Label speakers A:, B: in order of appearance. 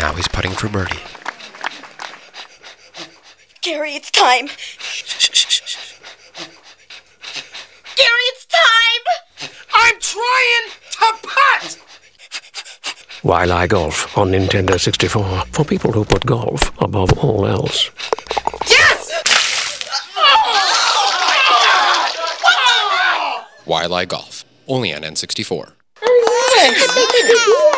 A: Now he's putting for birdie.
B: Gary, it's time. Gary, it's time!
C: I'm trying to putt!
D: Waialae Golf on Nintendo 64 for people who put golf above all else.
C: Yes!
A: Waialae Golf, only on N64.